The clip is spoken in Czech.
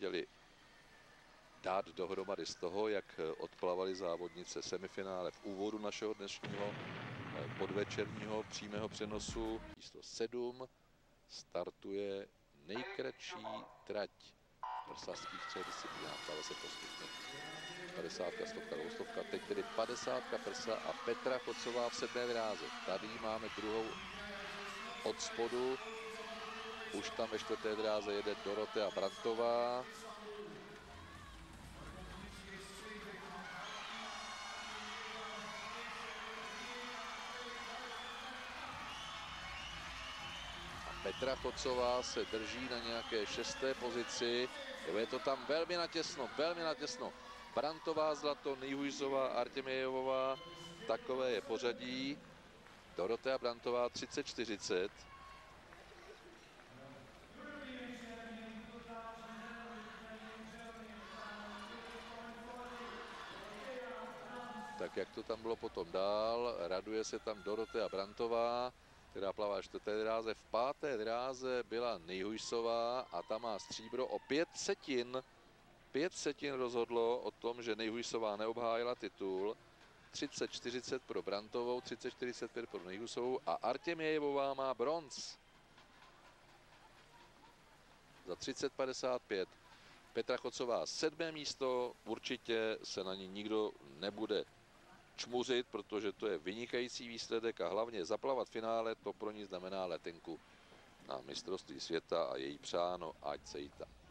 chtěli dát dohromady z toho, jak odplavali závodnice semifinále v úvodu našeho dnešního podvečerního přímého přenosu. Číslo 7 startuje nejkratší trať v prsařských třech disciplínách. Stále se postupně 50, 100, 200, teď tedy 50 prsa a Petra Chocová v 7. dráze. Tady máme druhou od spodu. Už tam ve 4. dráze jede Dorotea Brantová. Petra Chocová se drží na nějaké 6. pozici. Je to tam velmi natěsno, velmi natěsno. Brantová, Zlato, Nejhujzová, Artěmějovová. Takové je pořadí. Dorotea Brantová 30-40. Tak jak to tam bylo potom dál, raduje se tam Dorotea Brantová, která plavá v 4. dráze. V 5. dráze byla Nejhujsová a ta má stříbro o 5 setin. 5 setin rozhodlo o tom, že Nejhujsová neobhájila titul. 30-40 pro Brantovou, 30-45 pro Nejhujsovou a Artěmějevová má bronz. Za 30-55. Petra Chocová 7. místo, určitě se na ní nikdo nebude čmuřit, protože to je vynikající výsledek a hlavně zaplavat finále, to pro ní znamená letenku na mistrovství světa a její přáno, ať se jí tam